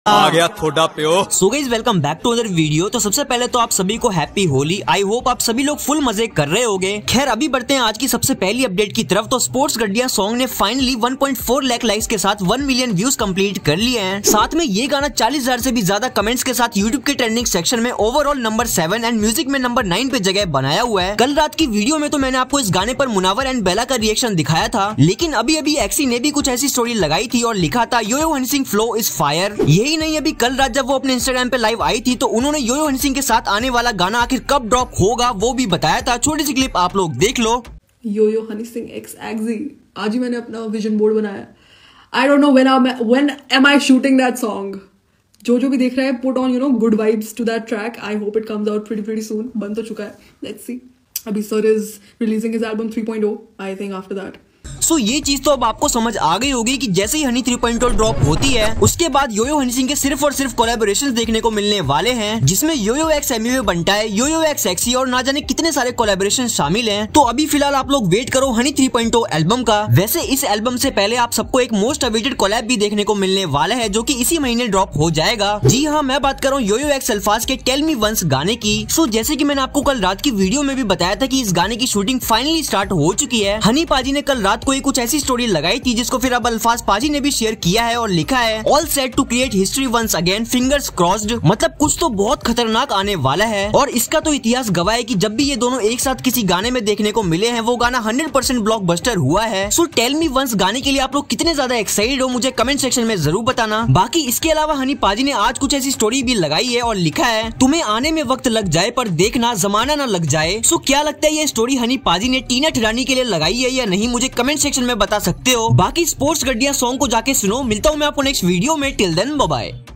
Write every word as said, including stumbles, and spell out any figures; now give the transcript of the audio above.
आ गया थोड़ा प्यो। So guys welcome back to other video. तो सबसे पहले तो आप सभी को हैप्पी होली। आई होप आप सभी लोग फुल मजे कर रहे होंगे। खैर अभी बढ़ते हैं आज की सबसे पहली अपडेट की तरफ। तो स्पोर्ट्स गड्डिया सॉन्ग ने finally one point four lakh likes के साथ वन मिलियन व्यूज कंप्लीट कर लिए हैं। साथ में ये गाना चालीस हजार से भी ज्यादा कमेंट्स के साथ यूट्यूब के ट्रेंडिंग सेक्शन में overall number seven and music में नंबर नाइन पे जगह बनाया हुआ है। कल रात की वीडियो में तो मैंने आपको इस गाने पर मुनावर एंड बेला का रिएक्शन दिखाया था, लेकिन अभी अभी एक्सी ने भी कुछ ऐसी स्टोरी लगाई थी और लिखा था Yo Yo Honey Singh flow is fire. यही नहीं, अभी कल रात जब वो अपने इंस्टाग्राम पे लाइव आई थी तो उन्होंने यो यो हनी सिंह के साथ आने वाला गाना आखिर कब ड्रॉप होगा वो भी बताया था। छोटी सी क्लिप आप लोग देख लो। यो यो हनी सिंह एक्स एक्जी, आज ही मैंने अपना विजन बोर्ड बनाया। I don't know when when am I shooting that song. जो जो भी देख रहे हैं, put on you know good vibes to that track. I hope it comes out pretty pretty soon. बन तो चुका है, लेट्स सी। अभी sir is releasing his album three point O I think after that. So so, ये चीज तो अब आपको समझ आ गई होगी कि जैसे ही Honey three point O drop होती है उसके बाद यो यो हनी सिंह के सिर्फ और सिर्फ कोलैबोरेशंस देखने को मिलने वाले हैं, जिसमें यो यो एक्स एमयू बनता है, यो यो एक्स एक्सी और ना जाने कितने सारे कोलैबोरेशन शामिल हैं। तो अभी फिलहाल आप लोग वेट करो Honey three point O album का। वैसे इस एल्बम से पहले आप सबको एक मोस्ट अवेटेड कोलैब भी देखने को मिलने वाला है जो की इसी महीने ड्रॉप हो जाएगा। जी हाँ, मैं बात कर रहा हूँ यो यो एक्स अल्फाज के टेल मी वंस गाने की। सो so, जैसे की मैंने आपको कल रात की वीडियो में भी बताया था की इस गाने की शूटिंग फाइनली स्टार्ट हो चुकी है। हनी पाजी ने कल रात को कुछ ऐसी स्टोरी लगाई थी जिसको फिर अब अल्फाज पाजी ने भी शेयर किया है और लिखा है all set to create history once again, fingers crossed. मतलब कुछ तो बहुत खतरनाक आने वाला है और इसका तो इतिहास गवाह है कि जब भी ये दोनों एक साथ किसी गाने में देखने को मिले हैं वो गाना हंड्रेड परसेंट ब्लॉकबस्टर हुआ है। सो टेल मी वंस गाने के लिए आप लोग कितने ज्यादा एक्साइटेड हो मुझे कमेंट सेक्शन में जरूर बताना। बाकी इसके अलावा हनी पाजी ने आज कुछ ऐसी स्टोरी भी लगाई है और लिखा है तुम्हें आने में वक्त लग जाए पर देखना जमाना न लग जाए। सो क्या लगता है ये स्टोरी हनी पाजी ने टीना ठिरानी के लिए लगाई है या नहीं, मुझे कमेंट सेक्शन में बता सकते हो। बाकी स्पोर्ट्स गड्डिया सॉन्ग को जाके सुनो। मिलता हूँ मैं आपको नेक्स्ट वीडियो में। Till then bye bye.